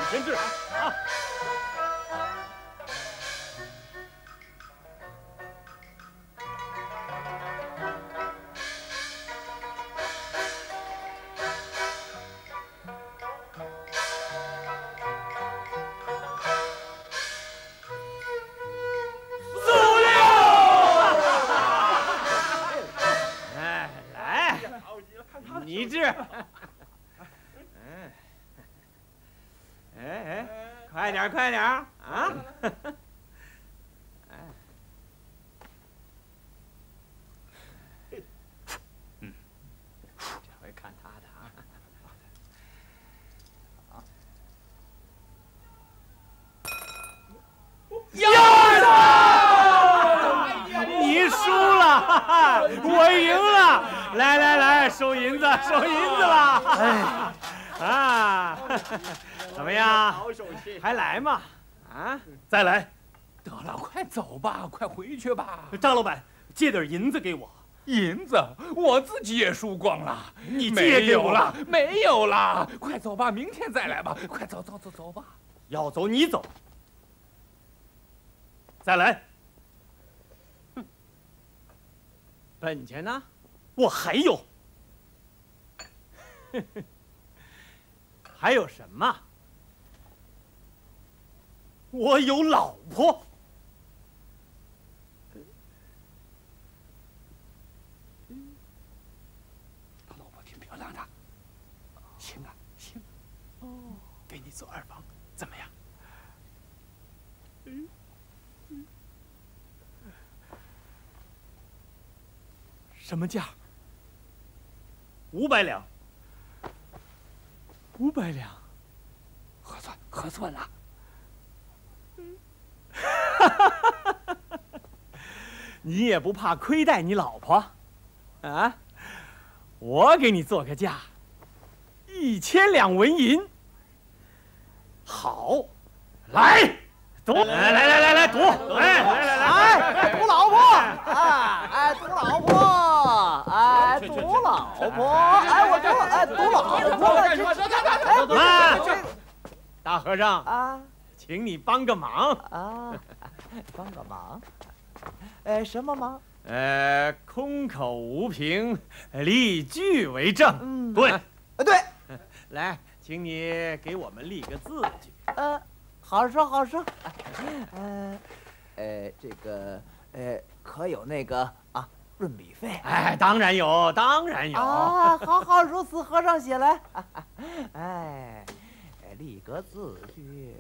先治啊！你治，快点快点啊！这回看他的啊！你输了，我赢了！来，收银子了！哎，啊，怎么样？好手气，还来吗？啊， 再来！得了，快走吧，快回去吧。 张老板，借点银子给我。 银子我自己也输光了， 你借给我了？ 没有了，快走吧，明天再来吧。快走吧。 要走你走。再来。本钱呢？我还有。还有什么？我有老婆。 他老婆挺漂亮的。行啊，行。哦，给你做二房，怎么样？ 什么价？500两。500两， 合算了。 你也不怕亏待你老婆，啊？我给你做个价，1000两纹银。好，来，赌，来，赌， 来，赌老婆，赌老婆，赌老婆，我赌老婆， 大和尚啊，请你帮个忙啊，帮个忙，什么忙？ 空口无凭，立据为证。对， 对， 来，请你给我们立个字据。 好说。这个，可有那个啊润笔费？ 当然有。 啊，好，如此，和尚写来。立个字据。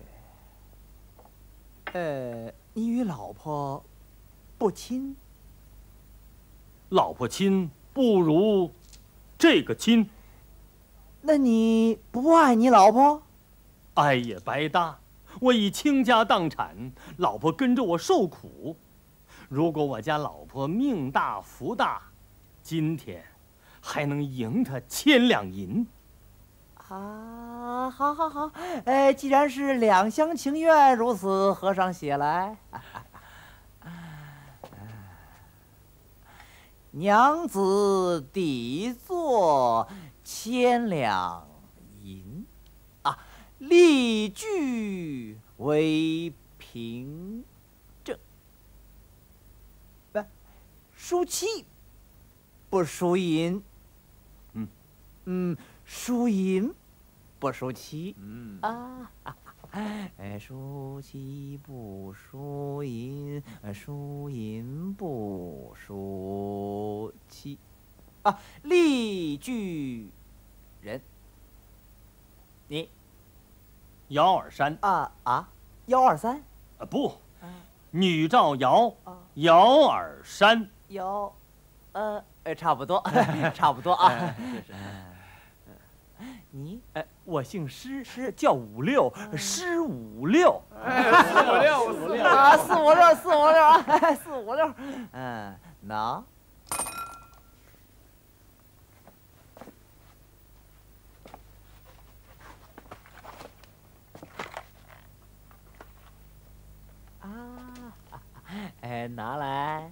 你与老婆不亲？ 老婆亲不如这个亲。 那你不爱你老婆？ 爱也白搭。我已倾家荡产，老婆跟着我受苦。如果我家老婆命大福大，今天还能赢她1000两银。 啊，好，既然是两厢情愿，如此，和尚写来。娘子底座1000两银，立据为凭证。输妻不输银，输银不输妻，输妻不输银，输银不输妻，例句人，你姚尔山 123 不，女赵姚，姚尔山。 姚，差不多，差不多啊。你， 我姓施，叫56，施56。 456，456，能。拿来。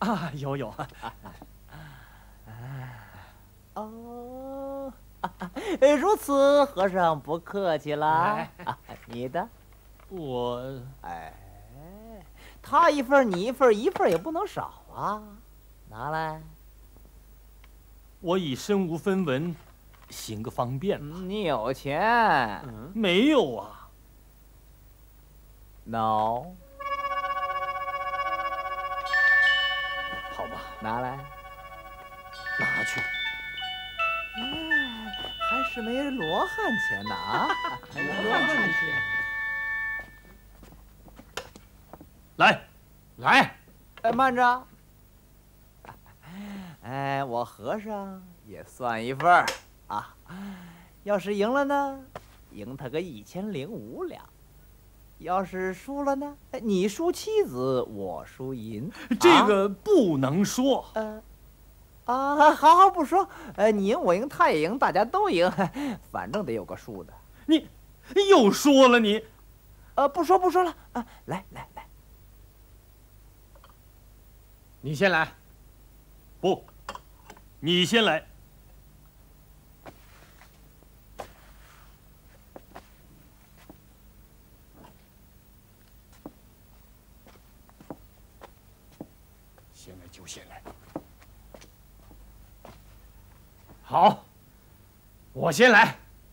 有。 如此，和尚不客气啦。你的， 我他一份，你一份，一份也不能少啊！拿来。 我以身无分文，行个方便吧。 你有钱？ 没有啊。 no。 好吧， 拿来。 拿去。 还是没罗汉钱呢啊！罗汉钱。 来， 慢着。我和尚也算一份儿啊。要是赢了呢，赢他个1005两；要是输了呢，你输妻子，我输银。 这个不能说。 好不说。你赢我赢他也赢，大家都赢，反正得有个输的。 你又说了你。 不说了啊！来， 你先来。 不，你先来。 先来就先来。 好， 我先来。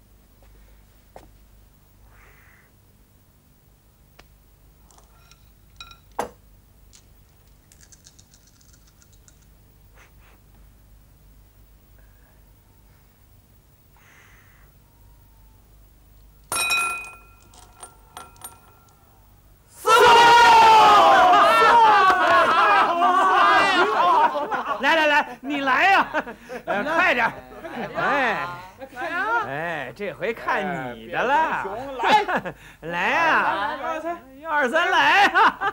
来，你来呀！快点！这回看你的了。来呀！1、2、3，来呀！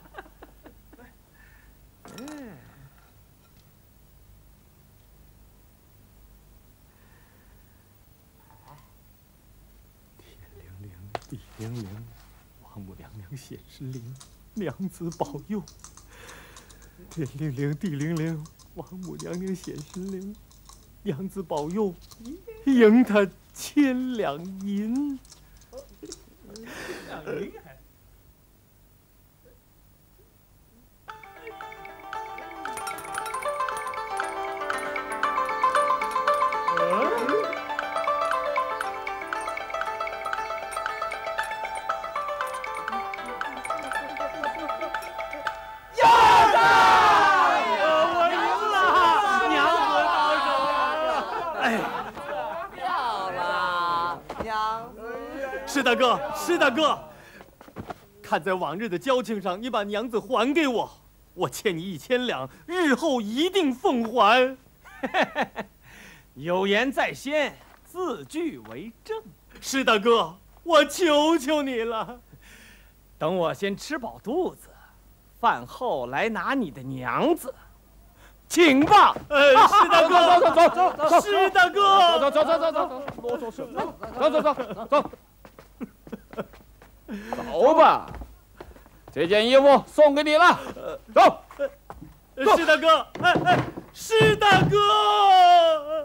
天灵灵，地灵灵，王母娘娘显神灵，娘子保佑。天灵灵，地灵灵，王母娘娘显神灵，娘子保佑，赢他1000两银。是大哥，看在往日的交情上，你把娘子还给我，我欠你1000两，日后一定奉还。 有言在先，字句为证。 是大哥，我求求你了。 等我先吃饱肚子，饭后来拿你的娘子，请吧。 是大哥， 走， 是大哥， 走，啰嗦什么？走。走吧，这件衣服送给你了。走， 是大哥，是大哥。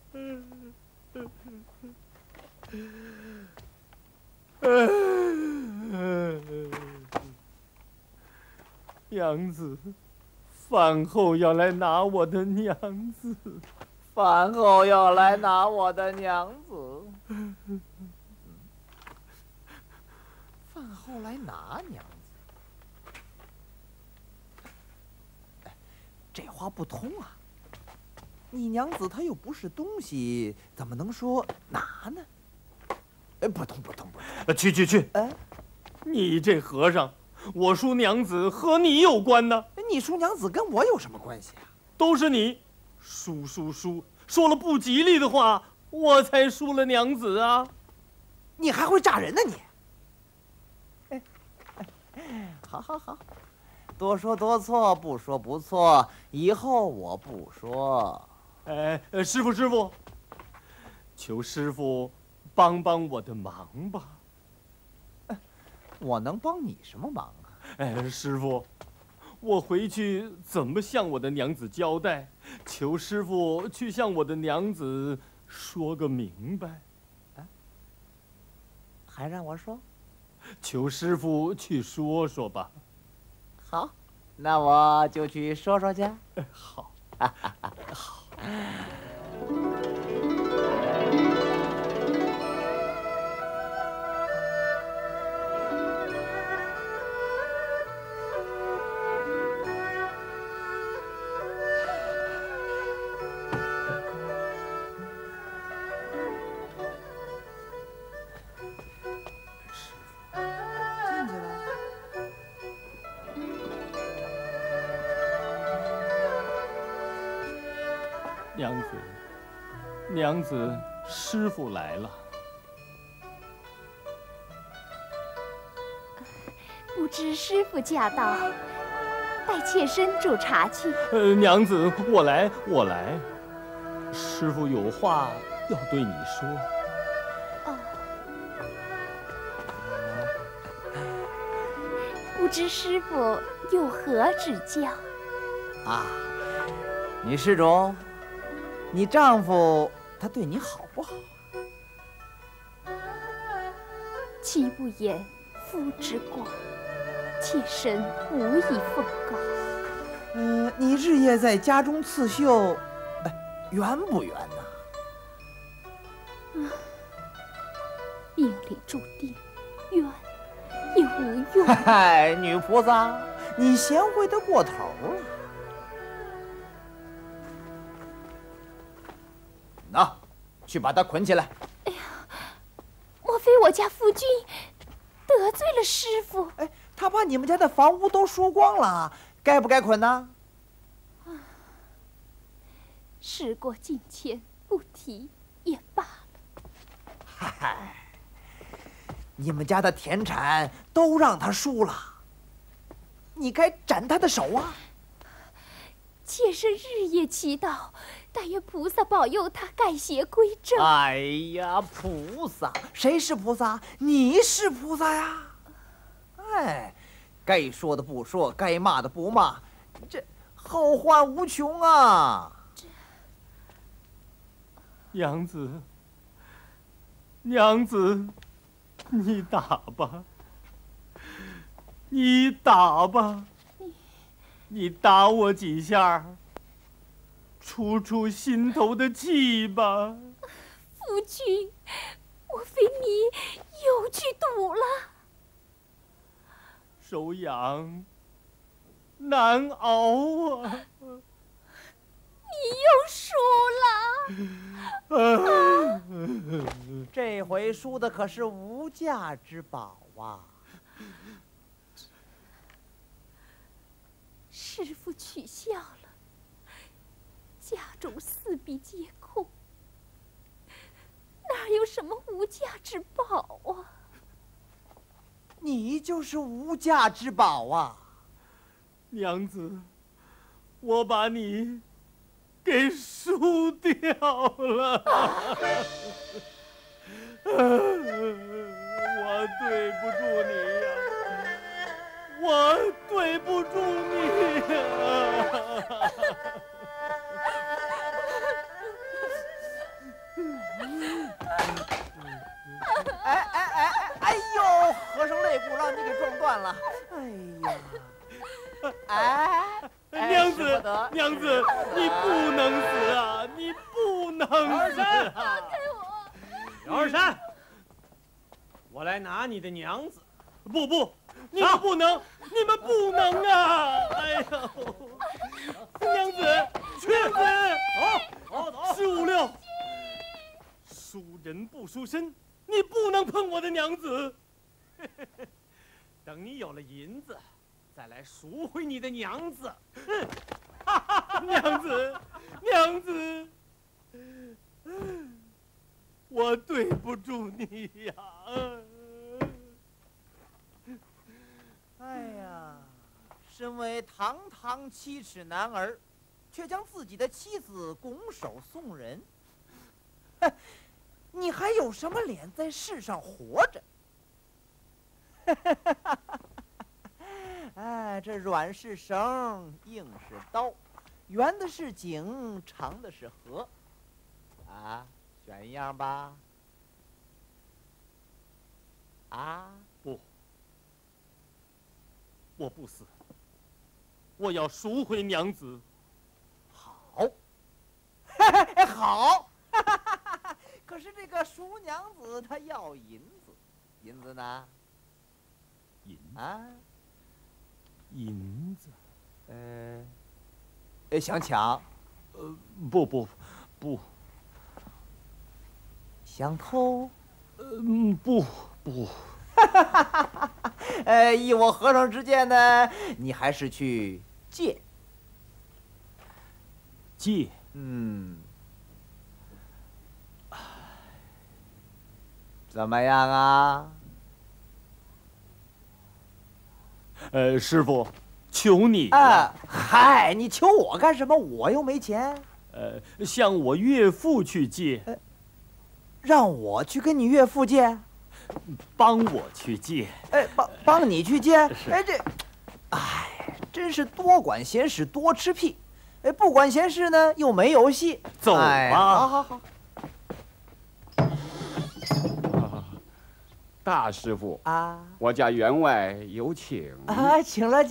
娘子，饭后要来拿我的娘子。 饭后要来拿我的娘子。饭后来拿娘子，这话不通啊！你娘子她又不是东西，怎么能说拿呢？不通！ 去！你这和尚，我输娘子和你有关呢？ 你输娘子跟我有什么关系啊？ 都是你，输，说了不吉利的话，我才输了娘子啊！ 你还会炸人呢你！好，多说多错，不说不错，以后我不说。 师傅，求师傅帮我的忙吧。 我能帮你什么忙啊？ 师傅，我回去怎么向我的娘子交代？求师傅去向我的娘子说个明白。 还让我说？ 求师傅去说说吧。 好，那我就去说说去。 好，好。 进去了。 娘子，娘子，师傅来了。 不知师傅驾到，待妾身煮茶去。 娘子，我来，我来。师傅有话要对你说。 哦，不知师傅有何指教？ 啊，女施主，你丈夫他对你好不好？ 妻不言，夫之过，妾身无以奉告。 你日夜在家中刺绣，圆不圆呐？ 命里注定，冤也无用。 嗨，女菩萨，你贤惠得过头了。那，去把他捆起来。 莫非我家夫君得罪了师傅？ 他把你们家的房屋都输光了，该不该捆呢？ 事过境迁，不提也罢了。 嗨，你们家的田产都让他输了，你该斩他的手啊！ 妾身日夜祈祷，但愿菩萨保佑他改邪归正。 哎呀，菩萨，谁是菩萨？你是菩萨呀！哎，该说的不说，该骂的不骂，这后患无穷啊！ 娘子，娘子，你打吧，你打吧，你打我几下，出出心头的气吧。 夫君，莫非你又去赌了？ 手痒难熬啊！ 你又输了。 这回输的可是无价之宝啊！ 师傅取笑了，家中四壁皆空，哪有什么无价之宝啊？ 你就是无价之宝啊！ 娘子，我把你给输掉了，我对不住你呀，我对不住你呀。 哎呦，合上肋骨让你给撞断了！哎呀， 娘子使不得， 娘子，你不能死啊！你不能死啊！ 姚二山，我来拿你的娘子。 不，你们不能，你们不能啊！哎呦，娘子，瘸子， 走 15、6，输人不输身，你不能碰我的娘子。 等你有了银子，再来赎回你的娘子。 娘子，我对不住你呀！ 哎呀，身为堂堂7尺男儿，却将自己的妻子拱手送人，你还有什么脸在世上活着？哎，这软是绳，硬是刀，圆的是井，长的是河。啊， 选一样吧。啊？ 不，我不死，我要赎回娘子。 好，好。可是这个赎娘子她要银子，银子呢？ 银子， 想抢？ 不， 想偷？ 不。 依我和尚之见呢，你还是去借。 借？ 怎么样啊？ 师傅，求你了。 嗨，你求我干什么？我又没钱。 向我岳父去借。 让我去跟你岳父借？ 帮我去借。 帮你去借？真是多管闲事多吃屁。不管闲事呢又没有戏。 走吧。 好。 大师傅啊， 我家员外有请。 请了。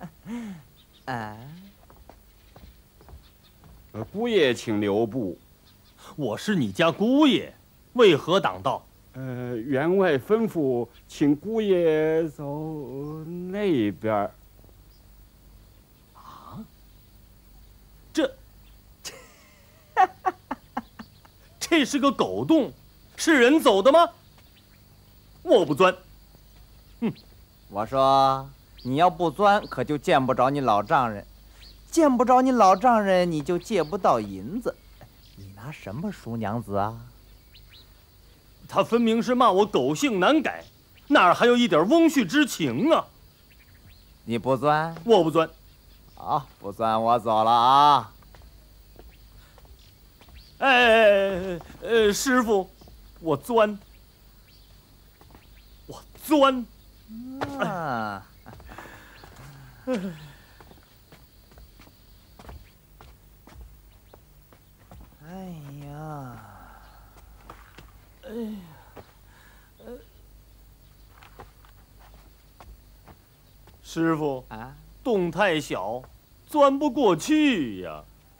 姑爷请留步。 我是你家姑爷，为何挡道？ 员外吩咐，请姑爷走那边。 这是个狗洞，是人走的吗？我不钻。 我说你要不钻，可就见不着你老丈人，见不着你老丈人，你就借不到银子。你拿什么赎娘子啊？ 他分明是骂我狗性难改，哪儿还有一点翁婿之情啊？ 你不钻？ 我不钻。 好，不钻我走了啊。 师傅，我钻。师傅啊， 洞太小，钻不过去呀。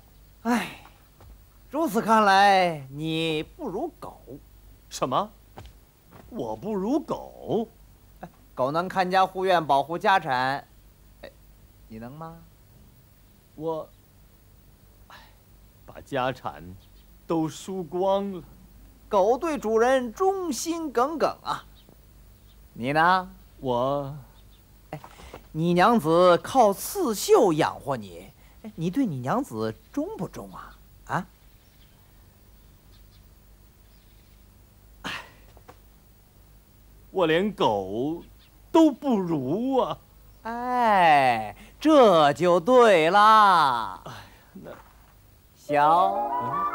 如此看来，你不如狗。 什么？我不如狗？ 狗能看家护院，保护家产，你能吗？ 我，把家产都输光了。 狗对主人忠心耿耿啊。你呢？ 我， 你娘子靠刺绣养活你，你对你娘子忠不忠啊？啊？ 我连狗都不如啊！ 这就对啦。小，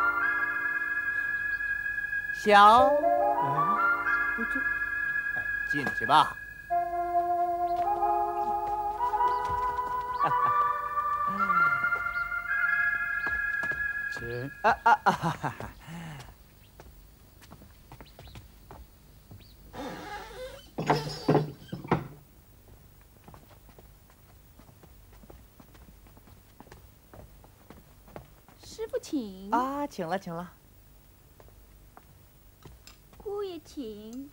进去吧。 请。 师傅请。 请了。 姑爷请。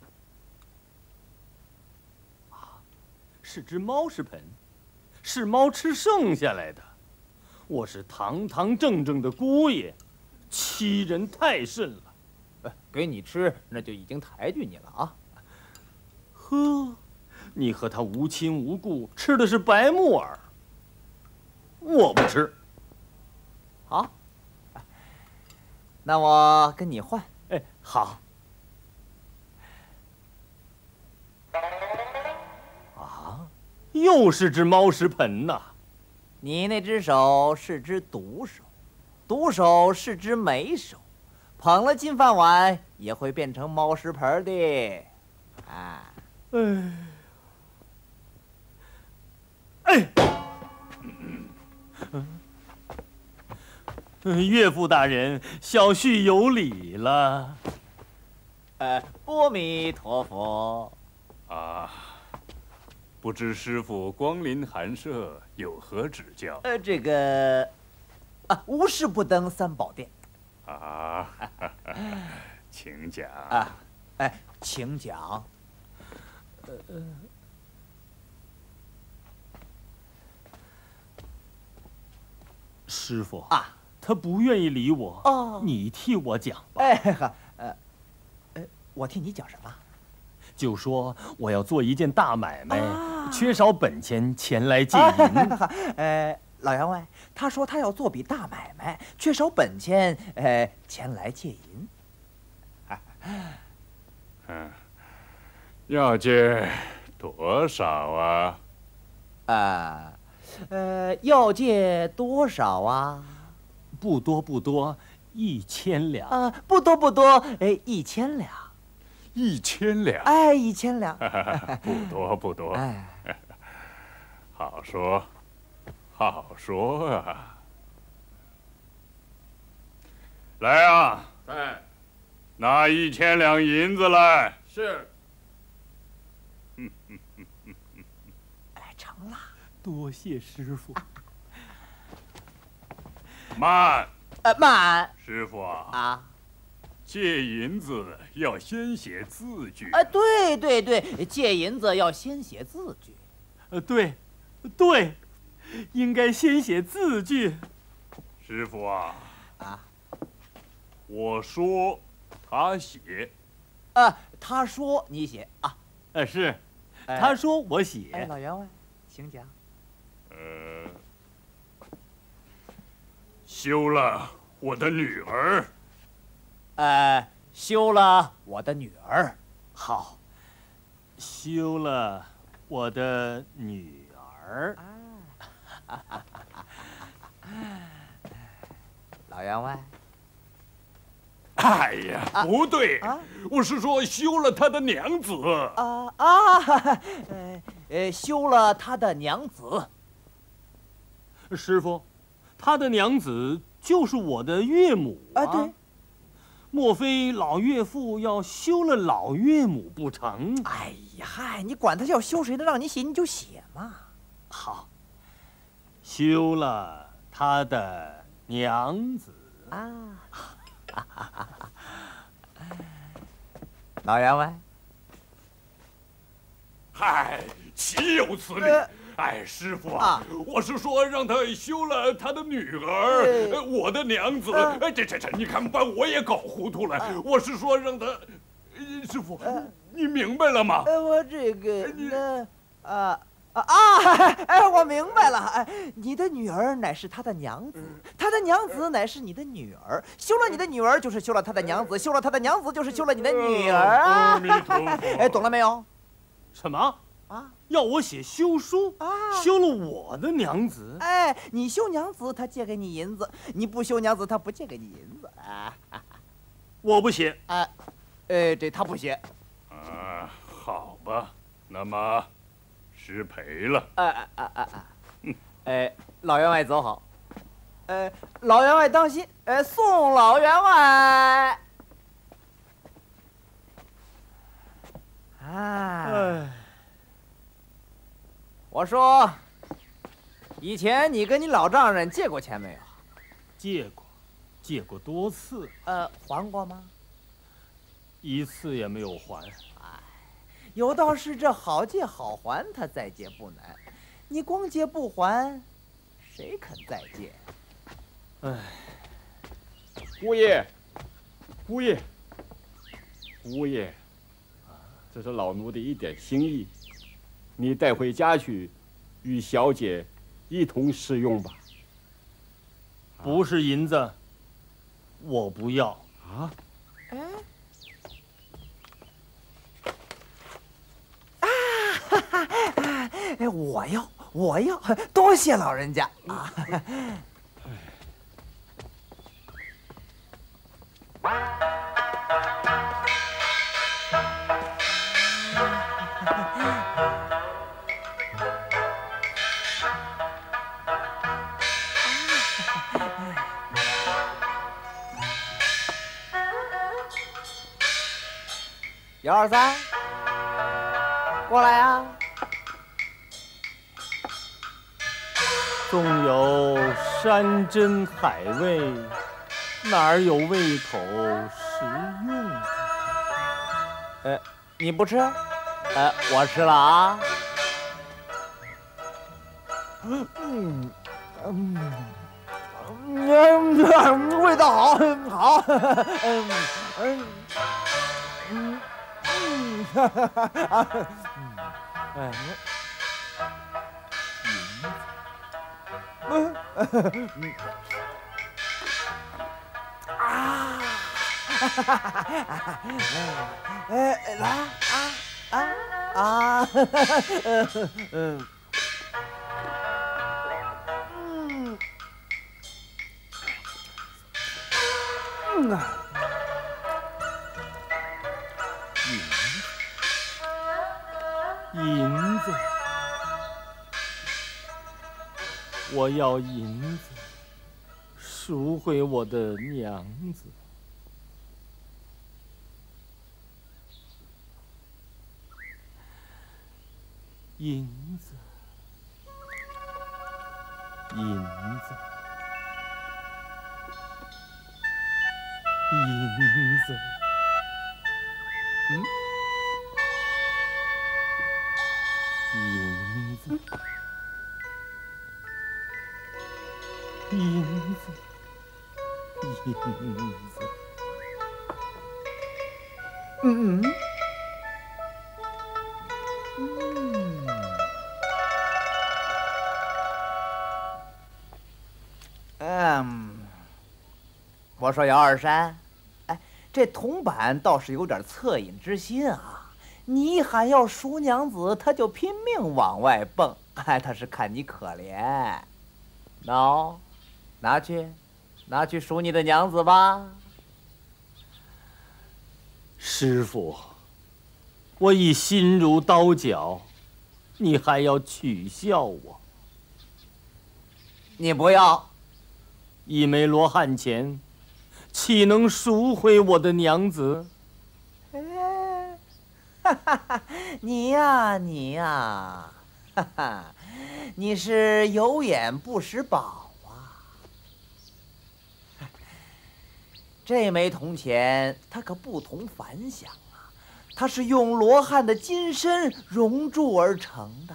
是只猫食盆，是猫吃剩下来的。我是堂堂正正的姑爷，欺人太甚了。 给你吃，那就已经抬举你了啊。 呵，你和他无亲无故，吃的是白木耳。我不吃。 好，那我跟你换。 好。又是只猫食盆呐！ 你那只手是只毒手，毒手是只美手，捧了金饭碗也会变成猫食盆的。 岳父大人，小婿有礼了。 阿弥陀佛。 啊，不知师傅光临寒舍，有何指教？ 这个，无事不登三宝殿。 啊，请讲。 请讲。 师傅啊， 他不愿意理我。 哦你替我讲吧。 我替你讲什么？ 就说我要做一件大买卖，缺少本钱，前来借银。 老员外，他说他要做笔大买卖，缺少本钱，前来借银。 要借多少啊？ 要借多少啊？ 不多不多，1000两。 不多不多，1000两。 1000两。 1000两。 不多不多。好说，好说啊！来啊！ 哎， 拿1000两银子来。 是。 成了。 多谢师傅。 慢。 慢。 师傅啊。借银子要先写字据。 对对对，借银子要先写字据。 对，对，应该先写字据。 师傅啊。我说，他写。 他说你写啊。 是，他说我写。 老员外，请讲。 休了我的女儿。 休了我的女儿。 好，休了我的女儿。 老员外。 哎呀，不对，我是说休了他的娘子。 休了他的娘子。 师傅，他的娘子就是我的岳母啊。 对。 莫非老岳父要休了老岳母不成？ 哎呀嗨，你管他要休谁的，让你写你就写嘛。 好，休了他的娘子。 老员外。 嗨，岂有此理！哎，师傅啊，我是说让他休了他的女儿，我的娘子。这，你看把我也搞糊涂了。我是说让他，师傅，你明白了吗？ 我这个我明白了。你的女儿乃是他的娘子，他的娘子乃是你的女儿。休了你的女儿，就是休了他的娘子；休了他的娘子，就是休了你的女儿。 阿弥陀佛。 懂了没有？ 什么？要我写休书？休了我的娘子？ 你休娘子，他借给你银子；你不休娘子，他不借给你银子。 我不写。 这他不写。 好吧，那么失陪了。 老员外走好。老员外当心。送老员外。我说，以前你跟你老丈人借过钱没有？ 借过多次。 还过吗 ？1次也没有还。 有道是这好借好还，他再借不难。你光借不还，谁肯再借？ 姑爷，这是老奴的一点心意，你带回家去，与小姐一同食用吧。 不是银子，我不要。 我要，多谢老人家啊！ 123，过来呀！ 纵有山珍海味，哪儿有胃口食用？ 你不吃？我吃了啊。味道好，好。 银子，我要银子，赎回我的娘子。银子，银子，银子，银子，银子，银子， 我说姚二山，这铜板倒是有点恻隐之心啊！你一喊要赎娘子，他就拼命往外蹦，他是看你可怜。喏，拿去赎你的娘子吧。 师傅，我已心如刀绞，你还要取笑我？ 你不要一枚罗汉钱，岂能赎回我的娘子？ 你呀，你是有眼不识宝啊！这枚铜钱它可不同凡响啊，它是用罗汉的金身熔铸而成的。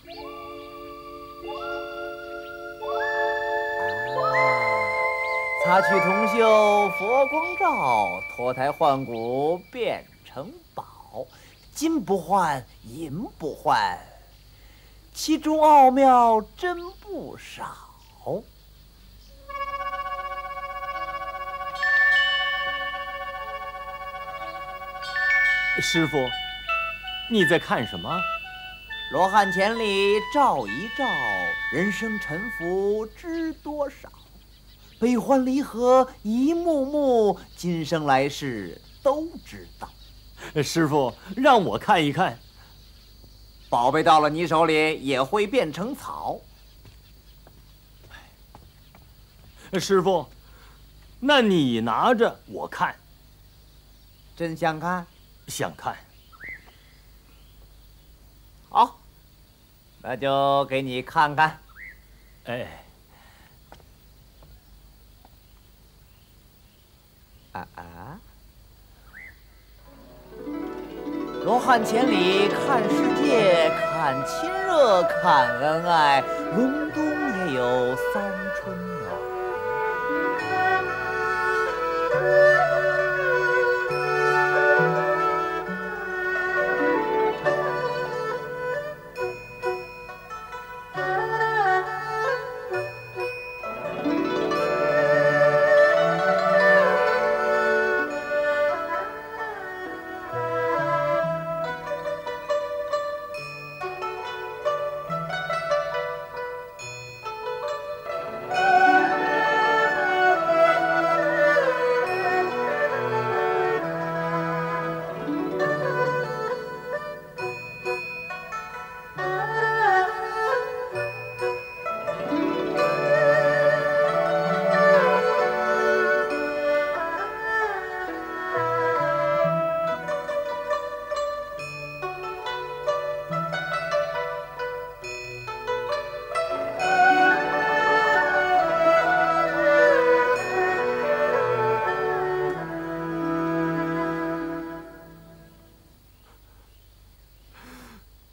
擦去铜锈佛光照，脱胎换骨变成宝，金不换银不换，其中奥妙真不少。 师傅，你在看什么？ 罗汉钱里照一照，人生沉浮知多少？悲欢离合一幕幕，今生来世都知道。 师傅，让我看一看。 宝贝到了你手里也会变成草。 师傅，那你拿着我看。 真想看？ 想看。 好，那就给你看看。罗汉钱里看世界，看亲热，看恩爱，隆冬也有三春暖。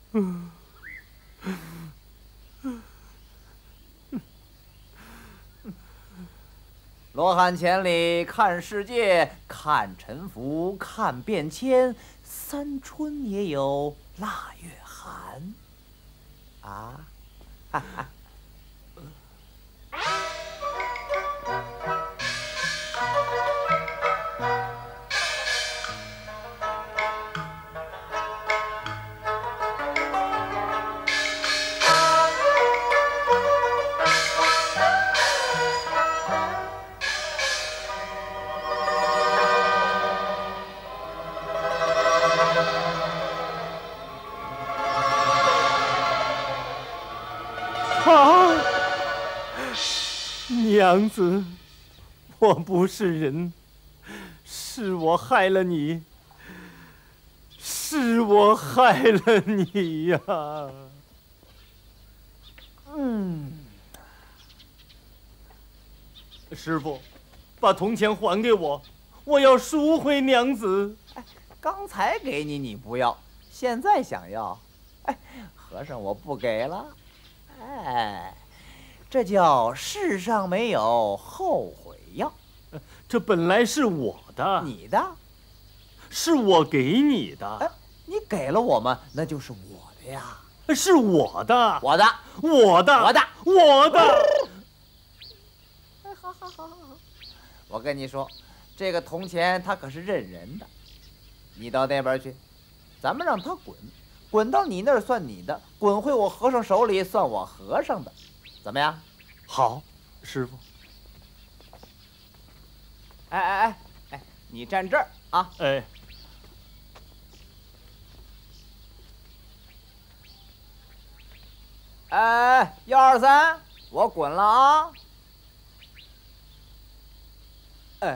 罗汉千里看世界，看沉浮，看变迁，三春也有腊月寒。啊，哈哈。 娘子，我不是人，是我害了你，是我害了你呀！师傅，把铜钱还给我，我要赎回娘子。 哎，刚才给你你不要，现在想要，哎，和尚我不给了。哎。这叫世上没有后悔药。 这本来是我的， 你的， 是我给你的。 哎，你给了我们，那就是我的呀。 是我的， 我的， 我的， 我的， 我的。 哎，好，我跟你说，这个铜钱它可是认人的。你到那边去，咱们让它滚，滚到你那儿算你的，滚回我和尚手里算我和尚的。怎么样？ 好，师傅。 哎，你站这儿啊！ 哎， 哎，1、2、3，我滚了啊！哎。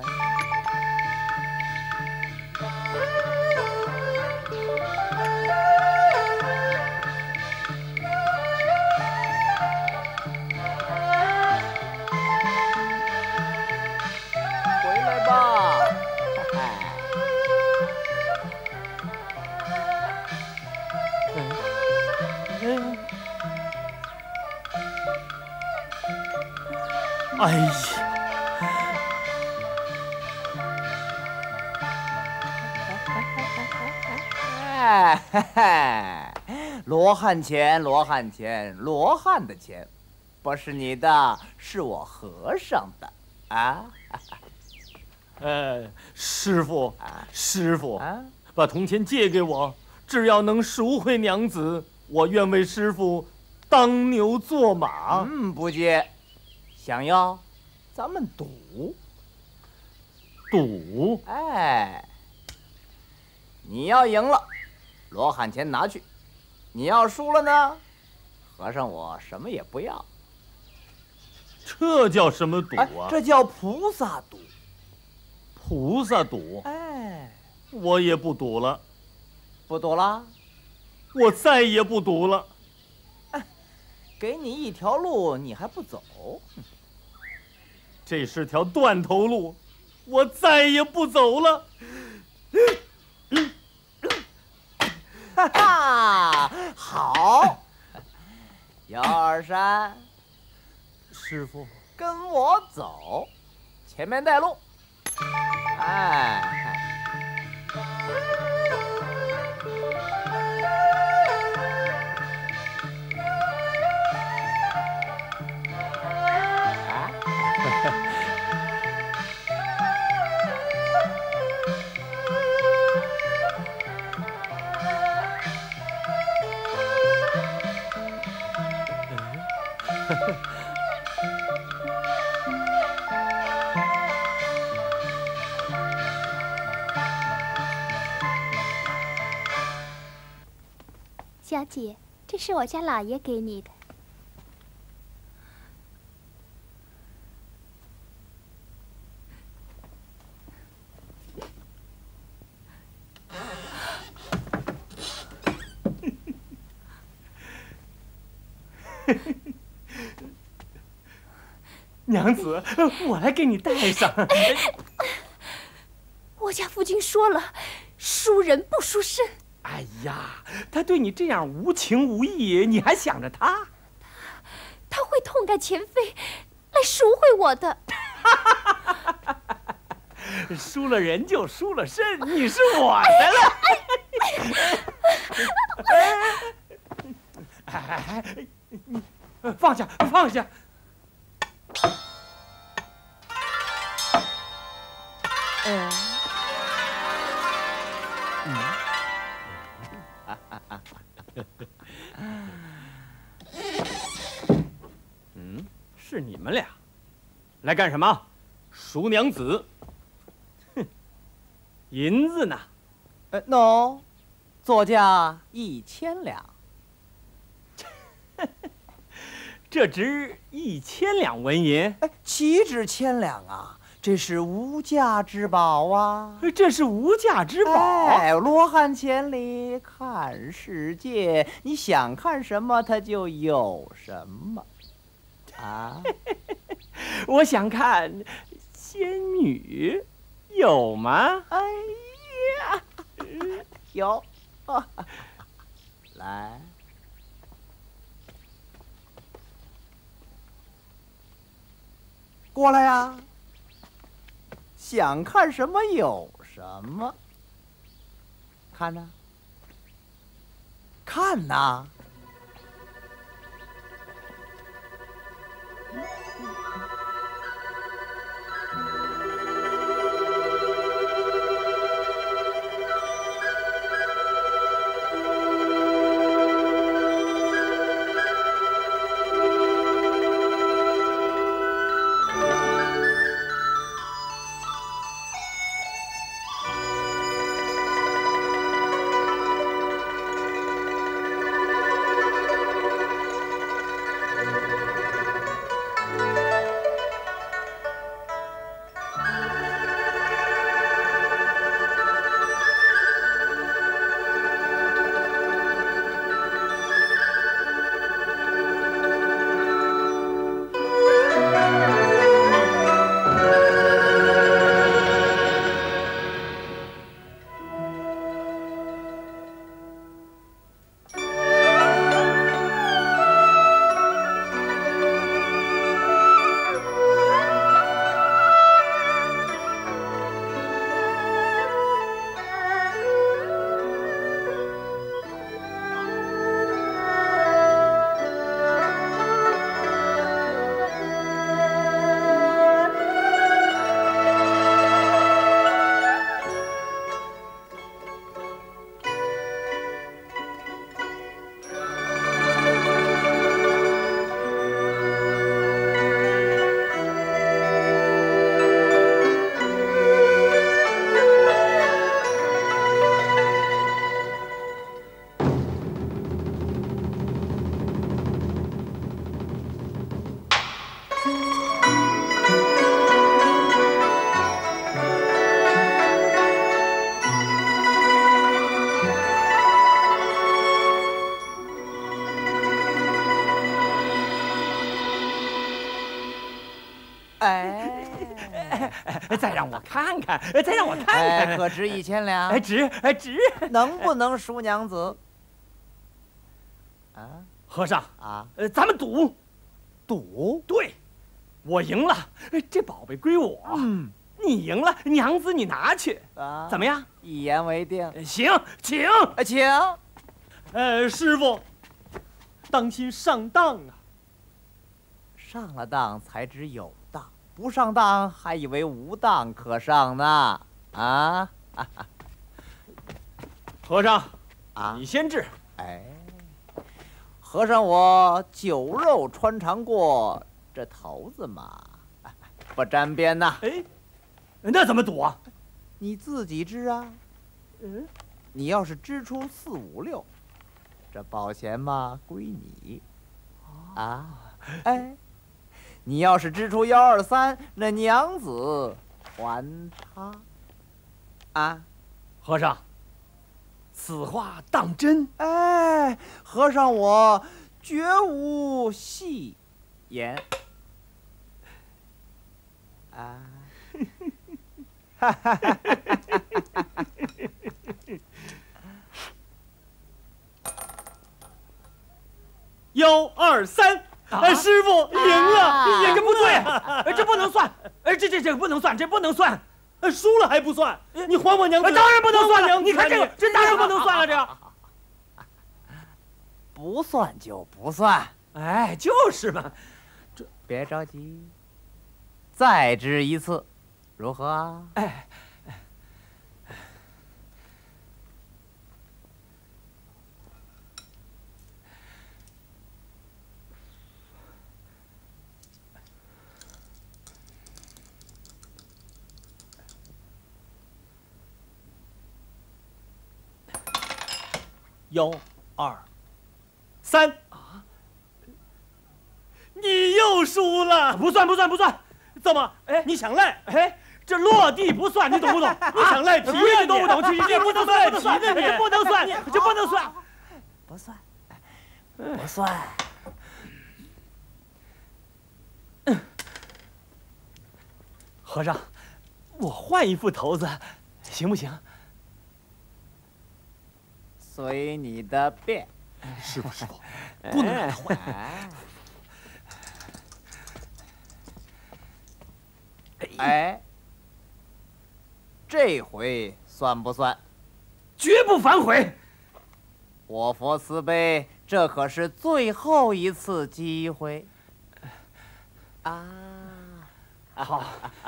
哎呀！ 哎，罗汉钱，罗汉钱，罗汉的钱，不是你的，是我和尚的啊！ 师傅，师傅， 啊， 把铜钱借给我，只要能赎回娘子，我愿为师傅当牛做马。 不借。想要，咱们赌。 赌？ 哎，你要赢了，罗汉钱拿去；你要输了呢，和尚我什么也不要。 这叫什么赌啊？ 这叫菩萨赌。 菩萨赌？ 哎， 我也不赌了。 不赌了？ 我再也不赌了。 给你一条路，你还不走？ 这是条断头路，我再也不走了。 哈哈，好，1、2、3， 师傅， 跟我走，前面带路。哎。 小姐，这是我家老爷给你的。 娘子，我来给你戴上。 我家父亲说了，输人不输身。 哎呀，他对你这样无情无义，你还想着他？ 他会痛改前非，来赎回我的。 输了人就输了身，你是我的了。放下，放下。是你们俩来干什么？ 赎娘子。 银子呢喏，作价1000两。 这值1000两纹银。 岂止1000两啊！这是无价之宝啊！ 这是无价之宝。 罗汉千里看世界，你想看什么，它就有什么。啊！ 我想看仙女，有吗？ 哎呀，有。来，过来呀！想看什么有什么。看呐，看呐。 再让我看看，再让我看看， 可值1000两？ 值，值。 能不能赎娘子？啊， 和尚啊， 咱们赌， 赌？ 对，我赢了，这宝贝归我。你赢了，娘子你拿去。 啊， 怎么样？ 一言为定。 行，请， 请。 师傅，当心上当啊！ 上了当才知有当，不上当还以为无当可上呢。啊！ 和尚， 啊， 你先治。 和尚我酒肉穿肠过，这头子嘛，不沾边呐。 那怎么赌啊？ 你自己支啊。你要是支出4、5、6，这保险嘛归你。啊，你要是支出1、2、3，那娘子还他。啊， 和尚，此话当真？ 和尚我绝无戏言。啊， 1、2、3。师傅赢了， 这不对，这不能算，这不能算，这不能算， 输了还不算，你还我娘子！ 当然不能算了， 你看这当然不能算了，这个不算就不算。 哎，就是嘛， 这别着急，再掷一次，如何啊？ 哎。 1、2、3啊！你又输了， 不算， 怎么？你想赖？ 这落地不算，你懂不懂？ 你想赖皮呀？ 你懂不懂？这不能算， 不能算， 这不能算，这不能算， 不算，不算。 和尚，我换一副头子，行不行？ 随你的便。 师傅，不能让他换。 哎，这回算不算？ 绝不反悔。 我佛慈悲，这可是最后一次机会。啊， 好，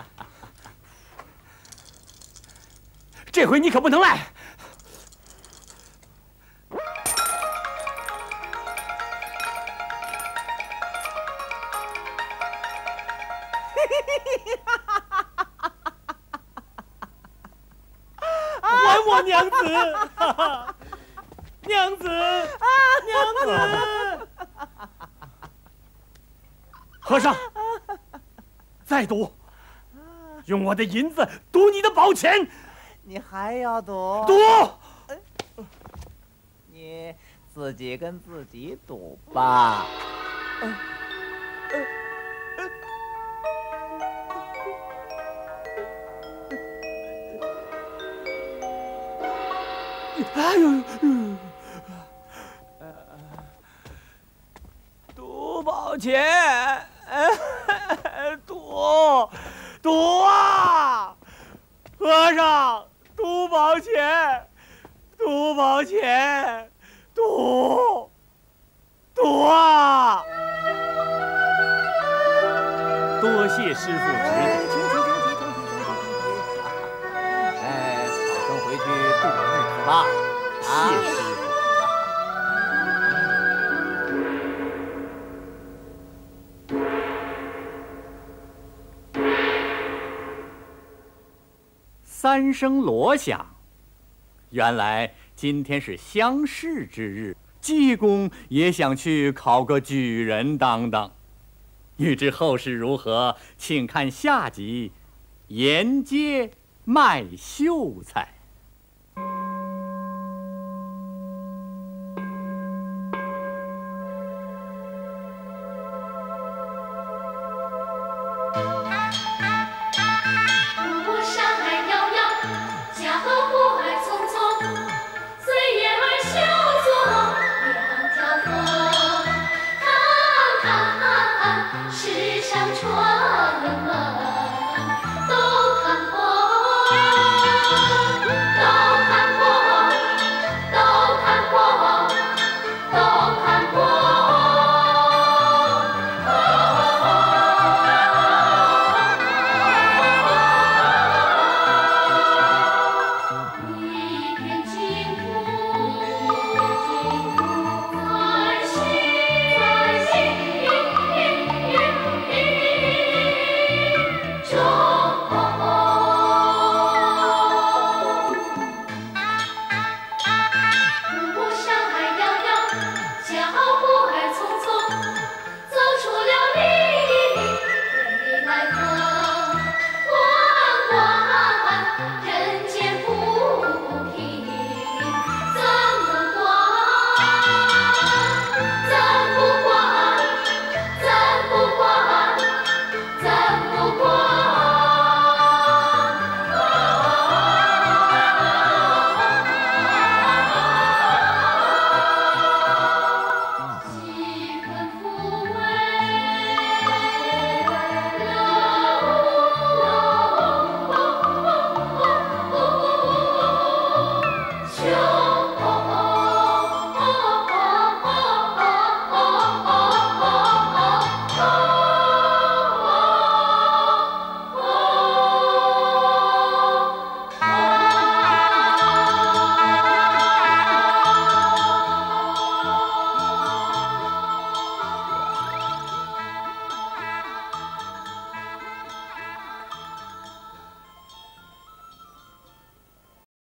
这回你可不能赖。 还我娘子！娘子！娘子！ 和尚，再赌，用我的银子赌你的宝钱。 你还要赌？ 赌！ 你自己跟自己赌吧。 哎呦！赌宝钱，赌啊！和尚，赌宝钱，赌啊！ 多谢师傅指点。 停！好生回去度日子吧。 谢师傅。 3声锣响，原来今天是乡试之日，济公也想去考个举人当当。欲知后事如何，请看下集《沿街卖秀才》。